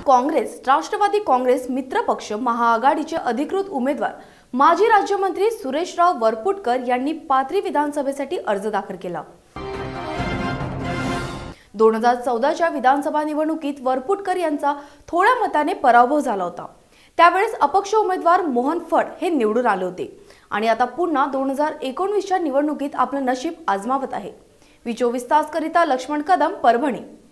काँग्रेस राष्ट्रवादी काँग्रेस मित्रपक्ष महाआघाडीचे अधिकृत उमेदवार माजी राज्यमंत्री सुरेशराव वरपुडकर यांनी पाथरी विधानसभेसाठी अर्ज दाखल केला। 2014च्या विधानसभा निवडणुकीत वरपुडकर यांचा थोड्या मताने पराभव झाला होता। त्यावेळेस अपक्ष उमेदवार मोहन फड हे निवडून आले होते आणि आता पुन्हा 2019च्या निवडणुकीत आपलं नशीब आजमावत आहे। 24 तास करिता लक्ष्मण कदम, परभणी।